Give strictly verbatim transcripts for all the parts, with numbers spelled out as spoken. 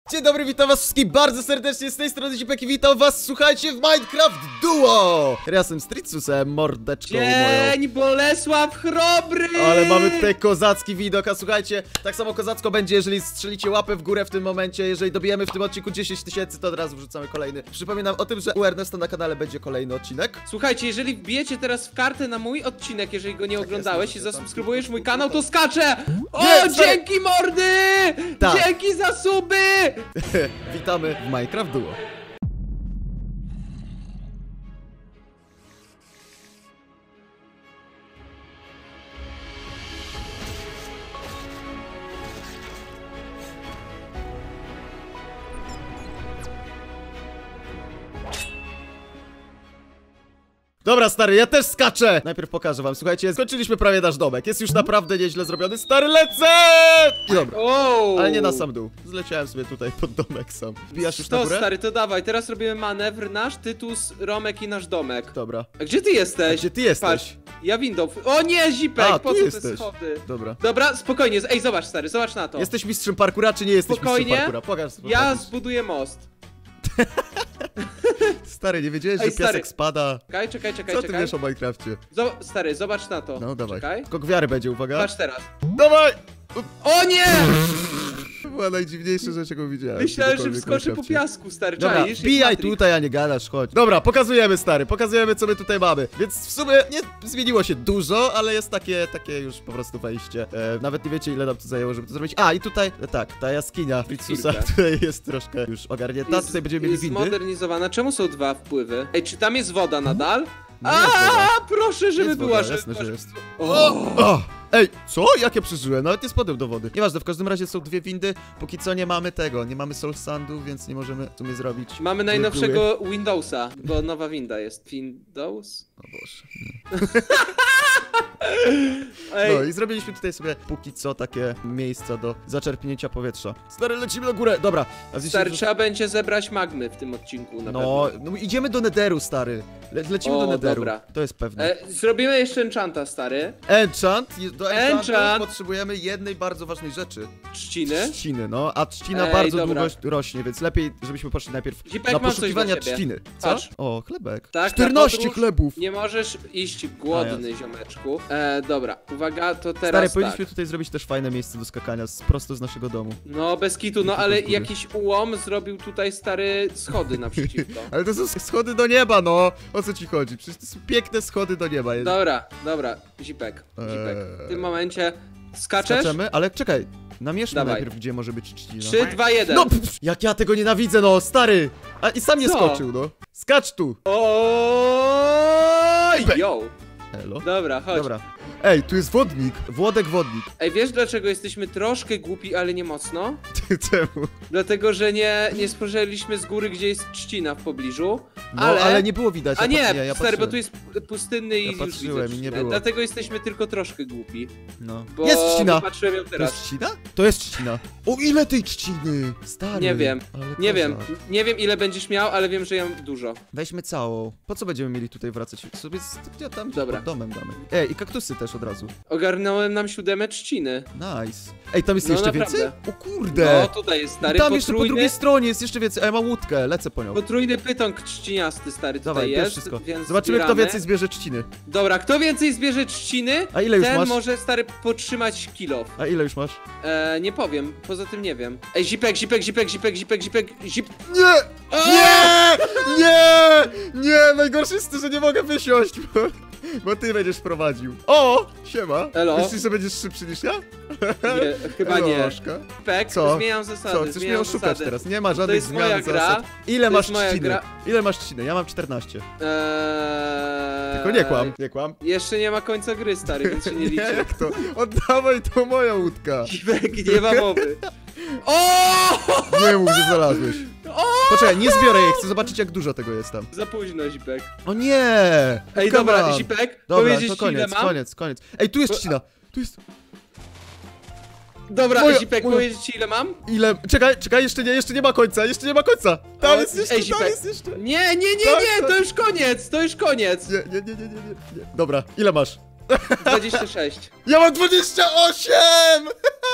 Dzień dobry, witam was wszystkich bardzo serdecznie, z tej strony Zipek i witam was, słuchajcie, w Minecraft Duo! Ja jestem Stritsusem, mordeczką moją. Dzień Bolesław Chrobry! Ale mamy tutaj kozacki widok, a słuchajcie, tak samo kozacko będzie, jeżeli strzelicie łapę w górę w tym momencie. Jeżeli dobijemy w tym odcinku dziesięć tysięcy, to od razu wrzucamy kolejny. Przypominam o tym, że u Ernesta na kanale będzie kolejny odcinek. Słuchajcie, jeżeli wbijecie teraz w kartę na mój odcinek, jeżeli go nie tak oglądałeś jest, i zasubskrybujesz mój kanał, to skaczę! O, Nie, dzięki mordy! Tak. Dzięki za suby! Witamy w Minecraft Duo. Dobra, stary, ja też skaczę! Najpierw pokażę wam, słuchajcie, skończyliśmy prawie nasz domek. Jest już naprawdę nieźle zrobiony. Stary, lecę! I dobra, Wow. ale nie na sam dół. Zleciałem sobie tutaj pod domek sam. Wbijasz już na To górę? stary, to dawaj, teraz robimy manewr, nasz Tytus, Romek i nasz domek. Dobra. A gdzie ty jesteś? A gdzie ty jesteś? Patrz, ja window. O nie, Zipek, A, po tu co te jesteś. schody? Dobra. Dobra, spokojnie, ej, zobacz stary, zobacz na to. Jesteś mistrzem parkura, czy nie jesteś Spokojnie. mistrzem parkura? Pokaż sobie. Ja pokaż. zbuduję most. Stary, nie wiedziałeś, Ej, że piasek stary. spada. Czekaj, czekaj, czekaj, Co ty czekaj. wiesz o Minecrafcie? Zo stary, zobacz na to. No, dawaj. Czekaj. Skok wiary będzie, uwaga. Patrz teraz. Dawaj! O nie! To była najdziwniejsza rzecz, jaką widziałem. Myślałem, że kiedykolwiek w wskoczę po Minecrafcie. piasku, stary. Dobra, czaisz? bijaj Jak Matrix. tutaj, a nie gadasz, chodź. Dobra, pokazujemy, stary, pokazujemy, co my tutaj mamy. Więc w sumie nie zmieniło się dużo, ale jest takie, takie już po prostu wejście. E, nawet nie wiecie, ile nam to zajęło, żeby to zrobić. A, i tutaj, e, tak, ta jaskinia Fritzusa Chwilkę. tutaj jest troszkę już ogarnięta. Jest, Tutaj będziemy mieli jest windy. zmodernizowana. Czemu są dwa wpływy? Ej, czy tam jest woda nadal? No jest woda. A, proszę, żeby Jest była, woda, że... jasne, że jest. O! O! Ej, co? Jak ja przeżyłem? Nawet nie spadłem do wody. Nieważne, w każdym razie są dwie windy. Póki co nie mamy tego, nie mamy soul sandu, więc nie możemy w sumie zrobić. Mamy najnowszego Windowsa, bo nowa winda jest. Windows? O Boże. Ej, No i zrobiliśmy tutaj sobie póki co takie miejsca do zaczerpnięcia powietrza. Stary, lecimy na górę, dobra. A zjeśli- stary, trzeba będzie zebrać magmy w tym odcinku na No, pewno. no idziemy do Netheru, stary. Le lecimy O, do Netheru. dobra. To jest pewne. E, zrobimy jeszcze enchanta, stary. Enchant. Je- Do enchantu Enchant. potrzebujemy jednej bardzo ważnej rzeczy. Trzciny. Trzciny, no. A trzcina Ej, bardzo dobra. długo rośnie, więc lepiej, żebyśmy poszli najpierw Zipek, na mam coś poszukiwania dla ciebie. trzciny. Co? Patrz. O, chlebek. Tak, na czternaście podróż chlebów. Nie możesz iść głodny, ziomeczku. E, dobra, uwaga, to teraz Stary, tak. powinniśmy tutaj zrobić też fajne miejsce do skakania z, prosto z naszego domu. No, bez kitu, no Tylko ale z góry. jakiś ułom zrobił tutaj stary schody naprzeciwko. Ale to są schody do nieba, no! O co ci chodzi? Przecież to są piękne schody do nieba. Dobra, dobra, Zipek, Zipek. W tym momencie skaczesz? Skaczemy? Ale czekaj, namierzmy Dawaj. najpierw, gdzie może być trzcina. trzy, dwa, jeden. No, pff, jak ja tego nienawidzę, no, stary! A i sam nie Co? skoczył, no. Skacz tu! Oj, yo. Elo. Dobra, chodź. Dobra. Ej, tu jest wodnik. Włodek wodnik. Ej, wiesz dlaczego jesteśmy troszkę głupi, ale nie mocno? Czemu? Dlatego, że nie, nie spojrzeliśmy z góry, gdzie jest trzcina w pobliżu. No, ale... ale... nie było widać. A ja nie, pat- ja, ja stary, bo patrzyłem. tu jest pustynny i Ja już patrzyłem widzę i nie trzcinę. było. Dlatego jesteśmy tylko troszkę głupi. No. Bo Jest trzcina! patrzyłem ją To teraz. jest trzcina? To jest trzcina. O, ile tej trzciny? Stary. Nie wiem, ale Nie wiem, kozak. nie wiem ile będziesz miał, ale wiem, że ja mam dużo. Weźmy całą. Po co będziemy mieli tutaj wracać? Sobie z... ja tam Dobra. pod domem damy. Ej, i kaktusy też od razu. Ogarnąłem nam siódemę trzciny. Nice. Ej, tam jest No, jeszcze naprawdę. więcej? O kurde! No, tutaj jest stary I tam jeszcze po potrójny, drugiej stronie jest jeszcze więcej. A ja mam łódkę, lecę po nią. potrójny pytonk trzciniasty, stary, tutaj Dawaj, bierz jest, wszystko. więc Zobaczymy, kto zbieramy. więcej zbierze trzciny. Dobra, kto więcej zbierze trzciny, A ile już ten masz? może, stary, potrzymać kill off. A ile już masz? E, nie powiem, poza tym nie wiem. Ej, zipek, zipek, zipek, zipek, zipek, zipek, zip... Nie! O! Nie! Nie! Nie! Najgorsze jest to, że nie mogę wysiąść, bo, bo ty będziesz prowadził. O! Siema. Elo. Myślisz, że będziesz szybszy niż ja? Nie, chyba Elo, nie. Oszka. Zipek, Co? zmieniam zasady, Co? Chcesz mnie zmieniam oszukać zasady. teraz? Nie ma To żadnych jest moja zmian gra. zasad. Ile To masz jest moja trzciny? gra. Ile masz trzciny? Ja mam czternaście. Eee... Tylko nie kłam, nie kłam. Jeszcze nie ma końca gry, stary, więc się nie Nie, liczy. jak to? Oddawaj, to moja łódka. Zipek, nie ma mowy. O! Nie mów, że znalazłeś. O! Poczekaj, nie zbiorę jej, chcę zobaczyć, jak dużo tego jest tam. Za późno, Zipek. O nie! Ej, Come dobra, on. Zipek, Dobra, powiedzieć to ci, ile koniec, mam? koniec, koniec. Ej, tu jest trzcina. Tu jest... Dobra, Moja- Zipek, moja- powiedzieć ci, ile mam? Ile? Czekaj, czekaj, jeszcze nie, jeszcze nie ma końca, jeszcze nie ma końca. Tam O, jest jeszcze, ej, tam Zipek. jest jeszcze. Nie, Nie, nie, nie, Tak, nie, tak. to już koniec, to już koniec. nie, nie, nie, nie, nie, nie. Dobra, ile masz? dwadzieścia sześć. Ja mam dwadzieścia osiem!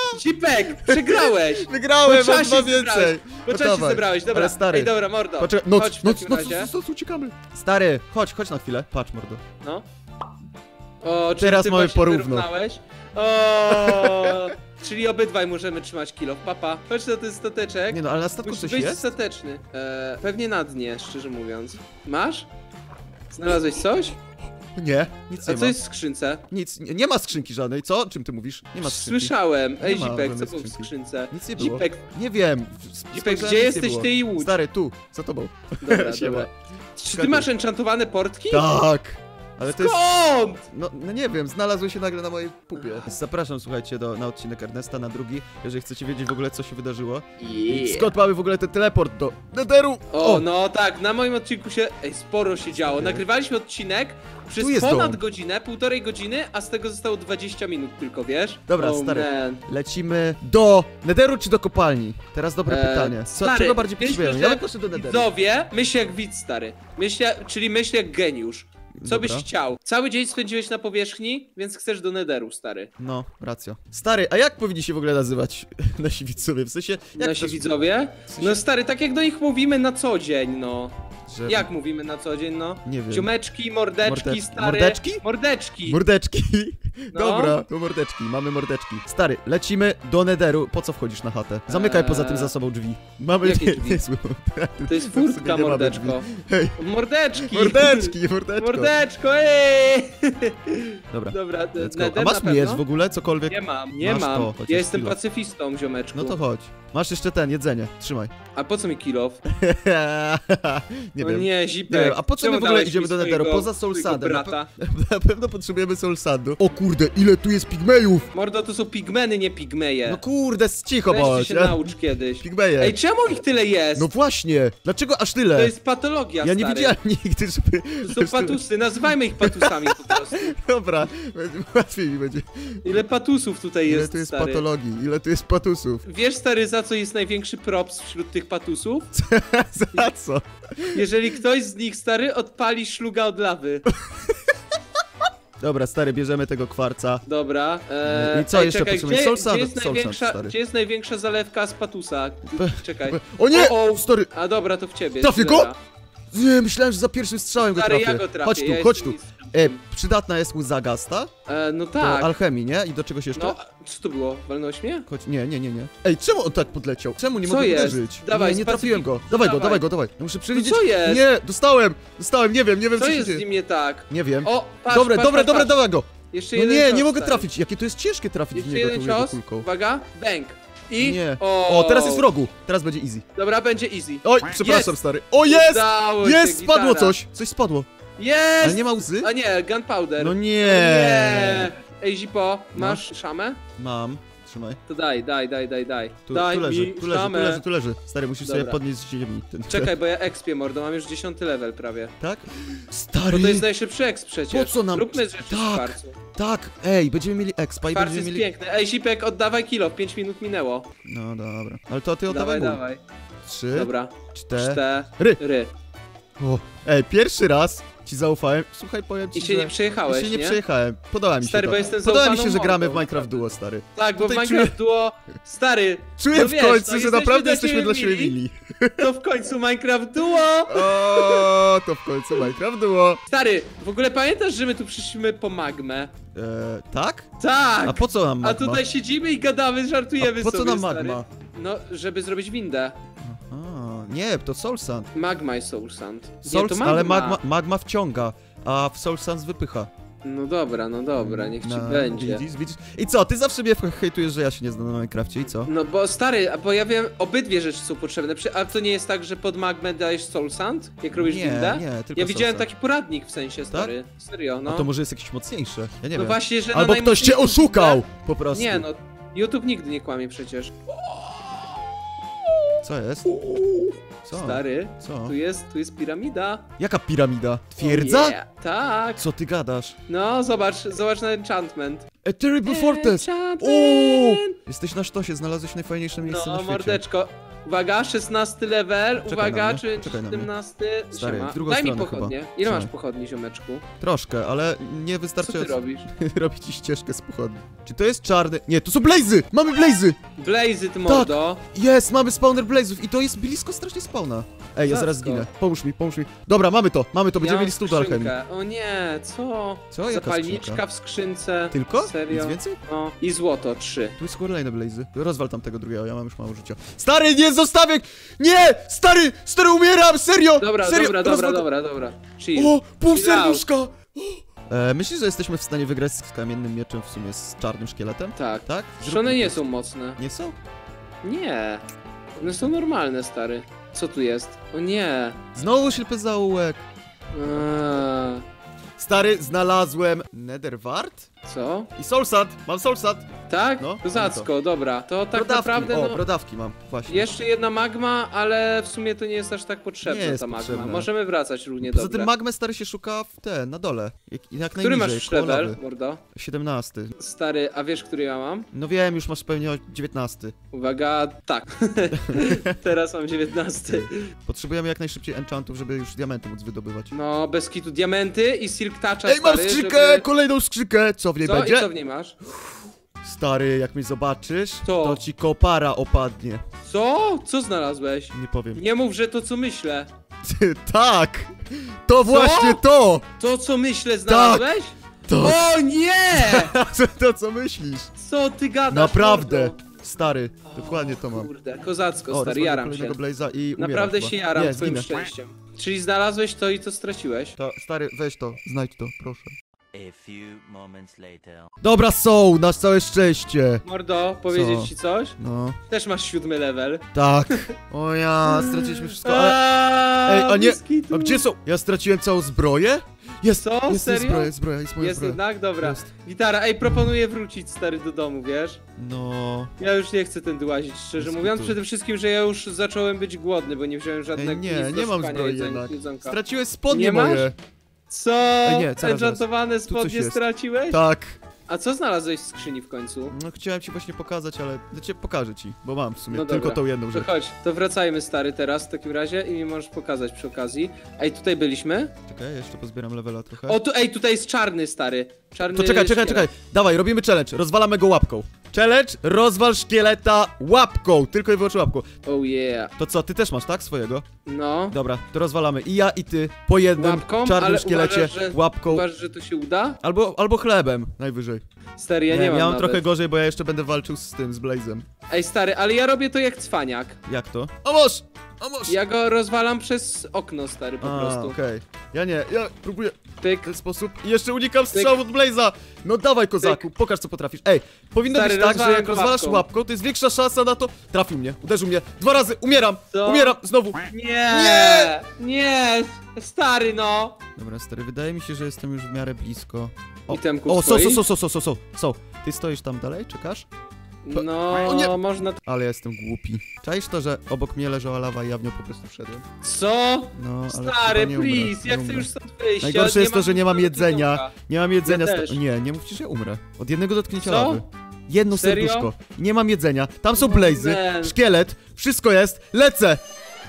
Zipek, przegrałeś! Wygrałem, Bo mam czasie dwa więcej. zebrałeś, Bo No czasie dawaj. zebrałeś, dobra. Ale stary. Ej, dobra, mordo. Poczekaj, noc, Chodź w noc, takim noc, razie. noc, noc, uciekamy. Stary, chodź, chodź na chwilę. Patrz, mordo. No. O, czyli Teraz ty mamy właśnie porówno. wyrównałeś? O, czyli obydwaj możemy trzymać kilo. Papa, chodź na ten stateczek. Nie no, ale na statku Musisz coś być jest? stateczny. E, pewnie na dnie, szczerze mówiąc. Masz? Znalazłeś coś? Nie, nic A nie co ma. jest w skrzynce? Nic, nie, nie ma skrzynki żadnej. Co? O czym ty mówisz? Nie ma skrzynki. Słyszałem. Ej, Nie ma Zipek, żadnej co było w skrzynki. skrzynce? Nic nie było. Zipek, Nie wiem. Zipek, Spojrzałem, gdzie nic nie jesteś było. ty i łódź? Stary, tu, za tobą. Dobra, Siema. dobra. Czy Skakaj. ty masz enchantowane portki? Tak. Ale to jest... Skąd? No, no nie wiem, znalazły się nagle na mojej pupie. Zapraszam, słuchajcie, do, na odcinek Ernesta, na drugi, jeżeli chcecie wiedzieć w ogóle, co się wydarzyło. I Yeah. skąd mamy w ogóle ten teleport do Netheru? O, no tak, na moim odcinku się, ej, sporo się działo. Nagrywaliśmy odcinek przez Tu jest ponad dom. godzinę, półtorej godziny, a z tego zostało dwadzieścia minut tylko, wiesz? Dobra, oh, stary. Man. Lecimy do Netheru czy do kopalni? Teraz dobre Eee, pytanie. Co, stary, czego bardziej myślę, potrzebujemy? że Ja bym poszedł do Netheru. Widzowie, myśl jak widz, stary. Myśl, czyli myśl jak geniusz. Co Dobra. byś chciał? Cały dzień spędziłeś na powierzchni, więc chcesz do Netheru, stary. No, racja. Stary, a jak powinni się w ogóle nazywać nasi widzowie? W sensie, jak Nasi też- widzowie? w sensie, No stary, tak jak do nich mówimy na co dzień, no. że... Jak mówimy na co dzień, no? Nie wiem. Ziomeczki, mordeczki, Morde- stary. mordeczki? Mordeczki. Mordeczki. No. Dobra, to mordeczki, mamy mordeczki. Stary, lecimy do Netheru. Po co wchodzisz na chatę? Zamykaj Eee. poza tym za sobą drzwi. Mamy Jakie nie, drzwi? niezłe. To jest W sumie furtka, nie mamy mordeczko. drzwi. Hej, Mordeczki. mordeczki, mordeczko. Mordeczko, ej! Dobra, Dobra, let's go. Nether A masz na miecz pewno? w ogóle, cokolwiek? Nie mam, nie Masz mam. to, chociaż Ja jestem chwilę. pacyfistą, ziomeczku. No to chodź. Masz jeszcze ten, jedzenie. Trzymaj. A po co mi kilof? Nie No wiem. nie, Zipek. Nie wiem, a po co czemu my w ogóle dałeś idziemy mi do Netheru? swojego- Poza Soul swojego Sandem. Na, brata? pe- na pewno potrzebujemy Soul Sandu. O kurde, ile tu jest pigmejów! Mordo, to są pigmeny, nie pigmeje. No kurde, cicho Weź bądź. się ja- naucz kiedyś. Pigmeje. Ej, czemu ich tyle jest? No właśnie, dlaczego aż tyle? To jest patologia, Ja nie stary. widziałem nigdy, żeby... To są patusy, nazywajmy ich patusami po prostu. Dobra, będzie- łatwiej mi będzie. Ile patusów tutaj Ile jest, tu jest stary. patologii, ile tu jest patusów. Wiesz, stary, za co jest największy props wśród tych patusów? Za co? Jeżeli ktoś z nich, stary, odpali szluga od lawy. Dobra, stary, bierzemy tego kwarca. Dobra. Eee, I co ej, jeszcze czekaj, potrzebujemy? gdzie, Soul gdzie, Sand, jest Soul Sand, największa, stary. gdzie jest największa zalewka z patusa? Czekaj. O nie! O, o. Stary, A dobra, to w ciebie. Trafię go? cholera. nie, myślałem, że za pierwszym strzałem go Stary, trafię. ja go trafię. Chodź tu, ja chodź jestem tu. mistrzem. E, przydatna jest łza Gasta E, no do tak. alchemii, nie? I do czegoś jeszcze? No, a co to było? Walnąłeś mnie? Chodź, nie, nie, nie, nie. Ej, czemu on tak podleciał? Czemu nie Co mogę jest? uderzyć? Dawaj, nie, nie spacyfik- trafiłem go. Dawaj go, Dawaj. dawaj go, dawaj. Ja muszę przewidzieć. co jest? Nie, dostałem, dostałem, nie wiem, nie wiem Co co się jest z dzieje. nim nie tak? Nie wiem. O, patrz, Dobre, patrz, dobre, patrz, dobre, patrz. dawaj go. Jeszcze No jeden nie, cios, nie mogę stary. trafić. Jakie to jest ciężkie trafić w Jeszcze niego jeden tą jego cios. kulką. Uwaga, bang. I... Nie. O, O, teraz jest w rogu. Teraz będzie easy. Dobra, będzie easy. Oj, przepraszam, Jest. stary. O, jest! Udało się, Jest, spadło gitara. coś. Coś spadło. Jest! Ale nie ma łzy? A nie, gunpowder. No O nie. nie. Ej, Zipo, masz szamę? Mam. Trzymaj. To daj, daj, daj, daj, daj. Tu, daj tu leży, mi tu leży, tu szamę. leży, tu leży. Stary, musisz sobie Dobra. podnieść z ziemi. Ten Czekaj, bo ja expię, mordo, mam już dziesiąty level prawie. Tak? Stary. Bo to jest najszybszy exp przecież. Po co nam- Róbmy rzeczy w Tak. kwarcu. Tak, ej, będziemy mieli expa i Kwarc będziemy jest mieli... piękny. Ej, Zipek, oddawaj kilo, pięć minut minęło. No dobra. Ale to ty oddawaj Dawaj, mój. dawaj. Trzy, Dobra. cztery. Cztery. O, ej, pierwszy raz ci zaufałem. Słuchaj, powiem ci, I się że... nie przejechałeś, I się nie, nie? przejechałem. Podoba mi się Stary, to. bo jestem Podoba mi zaufaną się, że gramy w mordą, Minecraft naprawdę. Duo, stary. Tak, bo w Tutaj Minecraft Duo... Stary, Czuję no w wiesz, końcu, no że jesteśmy naprawdę dla jesteśmy siebie dla siebie mili. mili. to w końcu Minecraft Duo! O, to w końcu Minecraft Duo. Stary, w ogóle pamiętasz, że my tu przyszliśmy po magmę? Eee, tak? Tak! A po co nam A magma? tutaj siedzimy i gadamy, żartujemy A po co sobie, nam stary. magma? No, żeby zrobić windę. A, nie, to Soul Sand. Magma i Soul Sand. Soul, Nie, to magma. ale magma, magma wciąga, a w Soul Sand wypycha. No dobra, no dobra, niech ci No, będzie. Widzisz, widzisz? I co, ty zawsze mnie hejtujesz, że ja się nie znam na Minecrafcie i co? No bo stary, a bo ja wiem, obydwie rzeczy są potrzebne. Przy- A to nie jest tak, że pod magmę dajesz Soul Sand, jak robisz Nie, windę? nie, tylko Ja widziałem Soul Sand. taki poradnik w sensie, stary. Serio, no. A to może jest jakieś mocniejsze, ja nie no wiem. właśnie, że na Albo ktoś cię najmocniejszą oszukał, windę- po prostu. Nie no, YouTube nigdy nie kłamie przecież. Co jest? Co? Stary, Co? tu jest, tu jest piramida. Jaka piramida? Twierdza? Oh yeah. Tak. Co ty gadasz? No, zobacz, zobacz na enchantment. A Terrible Fortress! Enchantment! Uuu! Jesteś na sztosie, znalazłeś najfajniejsze miejsce na No, świecie. mordeczko. Uwaga, szesnasty level, Czekaj uwaga, na mnie, czy czekaj na mnie. siedemnasty? Stary, Siema. w drugą Daj mi stronę pochodnie. chyba. Ile masz Trzymaj. pochodni, ziomeczku? Troszkę, ale nie Co ty wystarczająco. robisz? Robi ci ścieżkę z pochodni. Czy to jest czarny? Nie, to są blazy! Mamy blazy! Blazy, ty mordo. Jest, mamy spawner blazów i to jest blisko strasznie spawna. Ej, ja zaraz Zacko. zginę. Pomóż mi, pomóż mi. Dobra, mamy to, mamy to, będziemy Ja mam mieli stół do alchemii. skrzynkę. O nie, co? Co? Jaka Zapalniczka skrzynka? w skrzynce. Tylko? Serio? Nic więcej? No. I złoto, trzy. Tu jest kolejne blazy. Rozwal tam tego drugiego, ja mam już mało życia. Stary, nie zostawię! Nie! Stary! Stary, umieram! Serio! Dobra, Serio! dobra, dobra, Rozwal- dobra, dobra. Chill. O! Pół Chill out. serduszka! E, myślisz, że jesteśmy w stanie wygrać z kamiennym mieczem w sumie z czarnym szkieletem? Tak. Tak? Przecież one Zróbmy nie to. są mocne. Nie są? Nie. One są normalne, stary. Co tu jest? O nie. Znowu ślepy zaułek. Eee, Stary, znalazłem Netherwart co? i Soulsand. Mam Soulsand. Tak? No, Kozacko, dobra. To tak Brodawki. naprawdę, O, no... brodawki mam, właśnie. Jeszcze jedna magma, ale w sumie to nie jest aż tak potrzebna Nie jest ta magma. potrzebna. Możemy wracać równie Poza dobrze. tym magmę stary się szuka w te, na dole. Jak, jak Który masz najniżej, już koło level, lawy. mordo? siedemnasty. Stary, a wiesz, który ja mam? No wiem, już masz pewnie o dziewiętnasty. Uwaga, tak. Teraz mam dziewiętnasty. Potrzebujemy jak najszybciej enchantów, żeby już diamenty móc wydobywać. No, bez kitu diamenty i silk toucha, Ej, mam stary, skrzynkę! żeby... Kolejną skrzynkę! Co w niej Co? będzie? I co w niej masz? Stary, jak mnie zobaczysz, Co? to ci kopara opadnie. Co? Co znalazłeś? Nie powiem. Nie mów, że to co myślę. Tak! To właśnie to! To co myślę znalazłeś? To, O nie! to co myślisz? Co ty gadasz, Naprawdę! mordo? Stary, dokładnie to mam. Kurde, kozacko, O, stary, rozwaliłem jaram się. kolejnego blaza i umieram Naprawdę chyba. się jaram Nie, twoim zginę. szczęściem. Czyli znalazłeś to i to straciłeś? To, stary, weź to, znajdź to, proszę. A few moments later. Dobra, są, na całe szczęście. Mordo, powiedzieć Co? ci coś? No, Też masz siódmy level. tak. O ja, straciliśmy wszystko, ale... Ej, a nie, bez kitu. a gdzie są? Ja straciłem całą zbroję? Jest, Co? jest, jest Serio? zbroja, jest zbroja, jest moja Jest zbroja. jednak? Dobra. Jest. Gitara, ej, proponuję wrócić, stary, do domu, wiesz? No... Ja już nie chcę tędy łazić, szczerze Bez mówiąc. kitu. Przede wszystkim, że ja już zacząłem być głodny, bo nie wziąłem żadnego Ej, nie, nic do nie mam szukania zbroi jedzeń- jednak. jedzonka. Straciłeś spodnie Nie masz? moje. Co? Ej, nie, zaraz, Enchantowane zaraz. Tu coś spodnie jest. straciłeś? Tak. A co znalazłeś w skrzyni w końcu? No chciałem ci właśnie pokazać, ale... Znaczy, pokażę ci, bo mam w sumie No tylko dobra. tą jedną To rzecz. chodź, to wracajmy, stary, teraz w takim razie i mi możesz pokazać przy okazji. Ej, tutaj byliśmy? Czekaj, jeszcze pozbieram levela trochę. O, tu, ej, tutaj jest czarny, stary. Czarny To czekaj, czekaj, szkielet. czekaj. Dawaj, robimy challenge. Rozwalamy go łapką. Challenge, rozwal szkieleta łapką. Tylko i wyłącznie łapką. Oh yeah. To co, ty też masz, tak? Swojego? No. Dobra, to rozwalamy. I ja, i ty. Po jednym Łapką? czarnym Ale szkielecie uważasz, że- łapką. Uważasz, że to się uda? Albo, albo chlebem, najwyżej. Stary, ja nie, mam ja mam nawet. trochę gorzej, bo ja jeszcze będę walczył z tym, z Blazem. Ej, stary, ale ja robię to jak cwaniak. Jak to? O moż! O moż! Ja go rozwalam przez okno, stary, po A, prostu. okej. Ja nie, ja próbuję Pyk. w ten sposób i jeszcze unikam strzału od Blaze'a. No dawaj, kozaku, pokaż co potrafisz. Ej, powinno Stary, być tak, że rozwalam jak go rozwalasz łapką. łapką, to jest większa szansa na to... Trafił mnie, uderzył mnie. Dwa razy, umieram, Co? umieram, znowu. Nie! Nie! Nie! Stary, no! Dobra, stary, wydaje mi się, że jestem już w miarę blisko. O, Itemków o, są, są, twoich? są, są, są, są, są, są. Ty stoisz tam dalej, czekasz? No, O nie! można... Ale ja jestem głupi. Czaisz to, że obok mnie leżała lawa i ja w nią po prostu wszedłem? Co? No, ale Stary, chyba nie umrę, please, nie ja chcę umrę. już stąd wyjść. Najgorsze ja jest to, że nie mam żadnego jedzenia. jedzonka. Nie mam jedzenia. Ja sta- też. Nie, nie mówcie, że ja umrę. Od jednego dotknięcia Co? lawy. Jedno Serio? serduszko. Nie mam jedzenia. Tam są O, blazy, man. szkielet, wszystko jest. Lecę!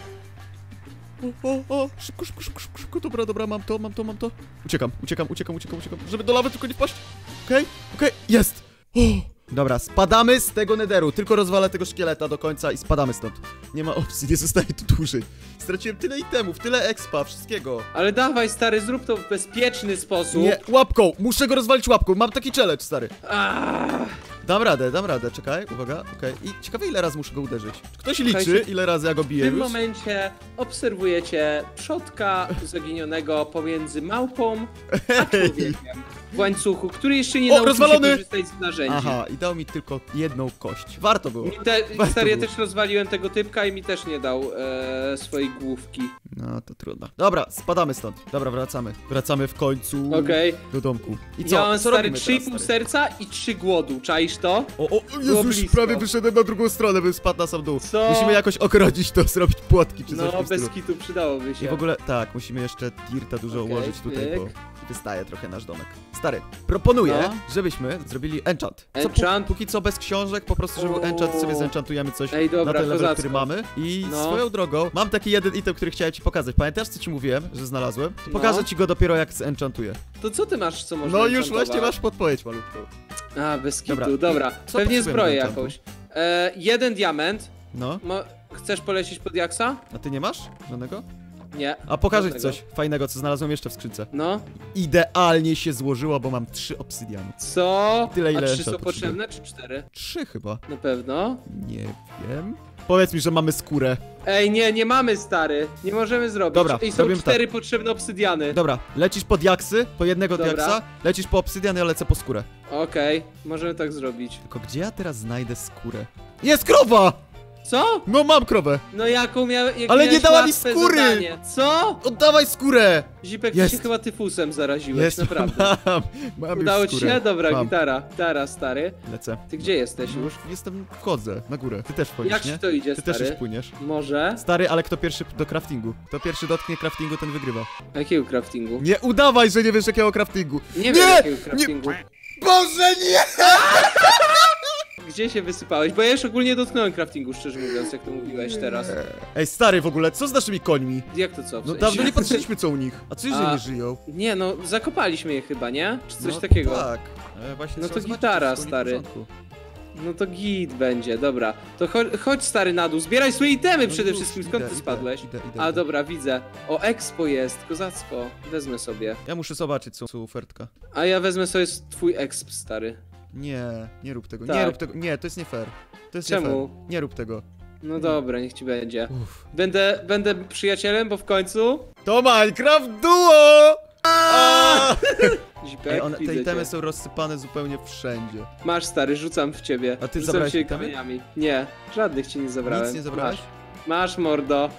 O, o, o, szybko, szybko, szybko, szybko, szybko. Dobra, dobra, mam to, mam to, mam to. Uciekam, uciekam, uciekam, uciekam, uciekam. Żeby do lawy tylko nie wpaść. Okej, okej, jest! O. Dobra, spadamy z tego nederu. Tylko rozwalę tego szkieleta do końca i spadamy stąd. Nie ma opcji, nie zostaje tu dłużej. Straciłem tyle itemów, tyle expa, wszystkiego. Ale dawaj, stary, zrób to w bezpieczny sposób. Nie, łapką! Muszę go rozwalić łapką, mam taki challenge, stary. Aaaa. Dam radę, dam radę, czekaj, uwaga, okej. I ciekawe ile razy muszę go uderzyć. Czy ktoś liczy, Słuchajcie, ile razy ja go W biję tym już? momencie obserwujecie przodka zaginionego pomiędzy małpą a człowiekiem w łańcuchu, który jeszcze nie O, nauczył rozwalony! się korzystać z narzędzi. Aha, i dał mi tylko jedną kość. Warto było. Mi te, Warto stary, ja było. też rozwaliłem tego typka i mi też nie dał e, swojej główki. No, to trudno. Dobra, spadamy stąd. Dobra, wracamy. Wracamy w końcu Okej. do domku. I co? Ja mam, co stary, robimy trzy i teraz, pół stary? serca i trzy głodu, czaisz zrobisz to? O, o, Było Jezu, już blisko. prawie wyszedłem na drugą stronę, bym spadł na sam dół. Co? Musimy jakoś ogrodzić to, zrobić płotki czy coś w No, tym bez stylu. kitu przydałoby się. I w ogóle, tak, musimy jeszcze dirta dużo Okej, ułożyć tutaj, pyk. bo wystaje trochę nasz domek. Stary, proponuję, No. żebyśmy zrobili enchant. Co, Enchant? Póki co bez książek, po prostu żeby O. enchant sobie zenchantujemy coś Ej, dobra, na ten level, kozacko. który mamy. I No. swoją drogą, mam taki jeden item, który chciałem ci pokazać. Pamiętasz, co ci mówiłem, że znalazłem? To No. pokażę ci go dopiero jak zenchantuję. To co ty masz, co można No już enchantować? właśnie masz podpowiedź malutką. A, bez kitu, Dobra. dobra. Co Pewnie potrzebujemy zbroję do enchantu? jakąś. E, jeden diament. No, Mo Chcesz polecieć pod jaksa? a ty nie masz żadnego? Nie. A pokażę ci Żadnego. coś fajnego, co znalazłem jeszcze w skrzynce. No. Idealnie się złożyło, bo mam trzy obsydiany. Co? Tyle, ile A trzy enchant są potrzebne, czy cztery? Trzy chyba. Na pewno. Nie wiem. Powiedz mi, że mamy skórę. Ej, nie, nie mamy, stary. Nie możemy zrobić. Dobra, I są robimy cztery potrzebne obsydiany. Dobra, lecisz pod jaksy, po jednego Dobra. diaksa, lecisz po obsydian, ja lecę po skórę. Okej, możemy tak zrobić. Tylko gdzie ja teraz znajdę skórę? Jest krowa! Co? No mam krowę! No jaką miałem. Jak Ale nie miałeś dała mi łatwe skóry! zadanie. Co? Oddawaj skórę! Zipek, ty Jest. się chyba tyfusem zaraziłeś, Jest, naprawdę. mam, mam Udało już ci skórę. się? Dobra, mam. gitara. Gitara, stary. Lecę. Ty gdzie jesteś już? Już jestem, wchodzę, na górę. Ty też wchodzisz, Jak nie? ci to idzie, Ty też stary? już płyniesz. Może? Stary, ale kto pierwszy do craftingu? Kto pierwszy dotknie craftingu, ten wygrywa. Jakiego craftingu? Nie udawaj, że nie wiesz jakiego craftingu! Nie, Nie! wiem jakiego craftingu. Boże, nie! Gdzie się wysypałeś? Bo ja już ogólnie dotknąłem craftingu, szczerze mówiąc, jak to mówiłeś teraz. Ej, stary, w ogóle, co z naszymi końmi? Jak to co? w No sensie? dawno nie patrzyliśmy, co u nich. A co jeżeli A, nie żyją? Nie, no zakopaliśmy je chyba, nie? Czy coś No takiego? Tak. E, właśnie No trzeba to zobaczyć, gitara, co jest u nich w stary. porządku. No to git będzie, dobra. To chodź, chodź stary na dół, zbieraj swoje itemy No przede już, wszystkim. idę, Skąd ty idę, spadłeś? Idę, idę, A idę. dobra, widzę. O, expo jest, kozacko. Wezmę sobie. Ja muszę zobaczyć, co co ofertka. A ja wezmę sobie twój exp, stary. Nie, nie rób tego, nie Tak. rób tego, nie, to jest nie fair. To jest Czemu? nie fair. Nie rób tego. No dobra, niech ci będzie. Uff. Będę, będę przyjacielem, bo w końcu... To Minecraft Duo! A! Zipek, Ej, one, te widzę itemy cię. są rozsypane zupełnie wszędzie. Masz stary, rzucam w ciebie. A ty rzucam zabrałeś cię itemy? kamieniami. Nie, żadnych ci nie zabrałem. Nic nie zabrałeś? Masz, Masz mordo.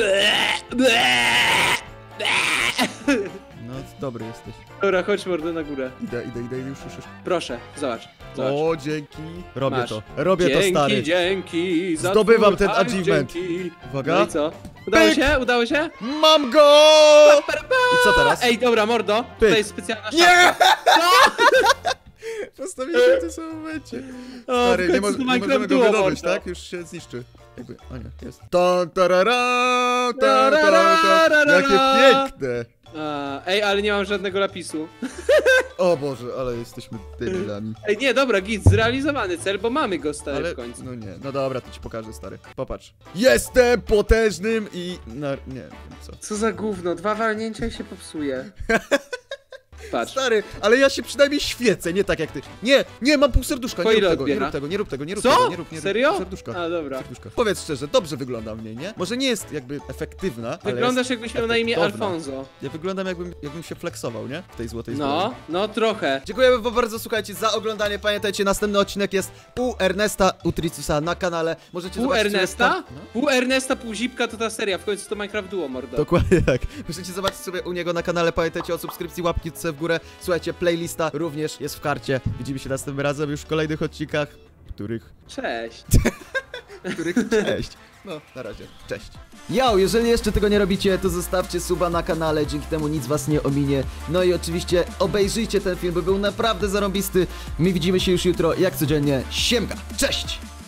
No, dobry jesteś. Dobra, chodź mordo na górę. Idę, idę, idę, już, już, już. Proszę, zobacz. Zobacz. O, dzięki. Robię Masz. to. Robię dzięki, to, stary. dzięki. za Zdobywam twój ten hajs, achievement. dzięki. Uwaga. No i co? Udało Pyk. się? Udało się? Mam go! I co teraz? Ej, dobra, mordo. Pyk. Tutaj jest specjalna Nie! szafka. Postawiłem się w tym samym momencie. O, Stary, w nie, końcu mo- to nie Minecraft możemy go Duo, wydobyć, mordo. tak? Już się zniszczy. Jakby, o nie, jest. Ta, tarara, ta, ta, ta. Jakie piękne! A, ej, ale nie mam żadnego lapisu. O Boże, ale jesteśmy debilami. Ej, nie, dobra, git, zrealizowany cel, bo mamy go stary Ale, w końcu. no nie, no dobra, to ci pokażę, stary. Popatrz. Jestem potężnym i... No, nie wiem co. Co za gówno, dwa walnięcia i się popsuje. Patrz. Stary, ale ja się przynajmniej świecę, nie tak jak ty. Nie, nie, mam pół serduszka, Po nie rób ile tego, nie odbiera? rób tego, nie rób tego, nie rób Co? tego, nie rób, nie rób. Serio? Serduszka. A, dobra. Serduszka. Powiedz szczerze, dobrze wyglądam w niej, nie? Może nie jest jakby efektywna, ale Wyglądasz jest jakbyś miał na imię efektowna. Alfonso. Ja wyglądam jakbym, jakbym się flexował, nie? W tej złotej zbroi. No, no trochę. Dziękujemy wam bardzo, słuchajcie, za oglądanie. Pamiętajcie, następny odcinek jest u Ernesta Utricusa na kanale. Możecie Pół zobaczyć sobie Ernesta? tam- No. Pół Ernesta, pół Zipka to ta seria, w końcu to Minecraft Duo, mordo. Dokładnie tak. Możecie zobaczyć sobie u niego na kanale. Pamiętajcie o subskrypcji, łapki w górę. Słuchajcie, playlista również jest w karcie. Widzimy się następnym razem już w kolejnych odcinkach, których... Cześć. których... Cześć. No, na razie. Cześć. Yo, jeżeli jeszcze tego nie robicie, to zostawcie suba na kanale, dzięki temu nic was nie ominie. No i oczywiście obejrzyjcie ten film, bo był naprawdę zarąbisty. My widzimy się już jutro, jak codziennie. Siemka, cześć!